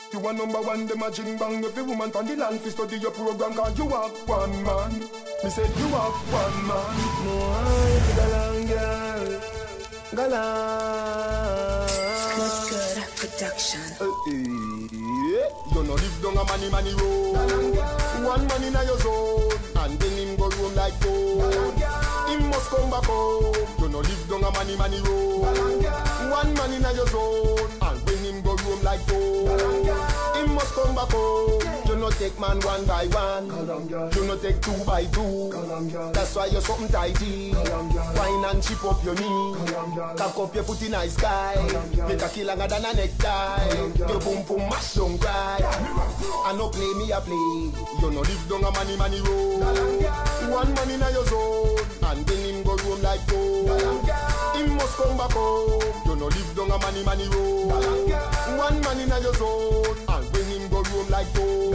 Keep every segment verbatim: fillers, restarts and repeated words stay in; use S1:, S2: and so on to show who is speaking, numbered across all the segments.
S1: You are number one, them a jing bang. Every woman from the land fi study your program, cause you have one man. Me said you have one man.
S2: No, I galang girl, galang.
S3: Good, good production.
S1: Hey, hey. You no live down a money money road. One man in a your zone, and then him go roam like phone. Him must come back home. You no live down a money money road. One man in a your zone, and when him go roam like phone. Him must come back home. You no take man one by one. You no take two by two. That's why you're something tighty. Wine and chip up your knee. Cock up your foot in the sky. Make a kill longer than a necktie. Your boom boom mash don't cry. I no play me a play. You no live down a money money road. One man in a your zone, and then him go roam like phone. Him must come back home. You no live down a money money road. One man in a your zone, and when him go roam like phone.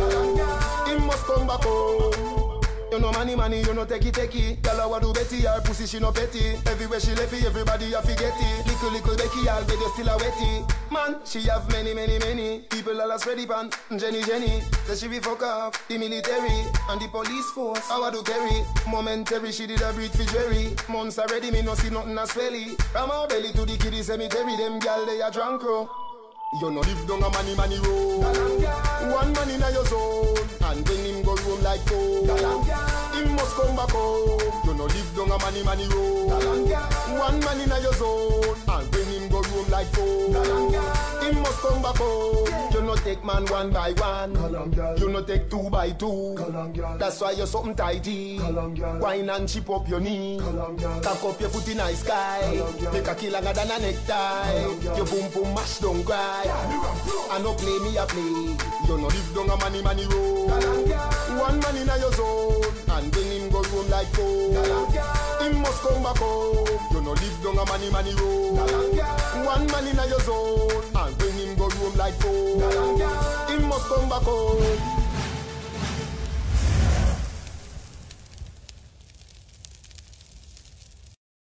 S1: Him must come back home. You know money money, you know take it take it. Girl I do Betty, her pussy she no petty. Everywhere she left it, everybody a forget it. Little little Becky, I'll bet you still a wetty. Man, she have many many many people all as ready pan. Jenny Jenny, that she be fuck off. The military and the police force. How I do carry momentary, she did a breathe for Jerry. Months already, me no see nothing as swelly. From her belly to the kiddie cemetery, them gal they a drunk crow. You no live down a money money road. One man in a your zone, and when him go roam like phone. Him must come back home. You no live down a money money road. One man in a your zone, and when him go roam like phone. Him must come back home. You no take man one by one. You no take two by two. That's why you're something tighty. Wine and chip up your knee. Cock up your foot in the sky. Make a kill longer than a necktie. Your boom boom mash don't cry. I no play me a play. You no live down a money money road. One man in a your zone, and when him go roam like phone. Him must come back home. You no live down a money money road. One man in a your zone, and when him go roam like phone. Him must come back home.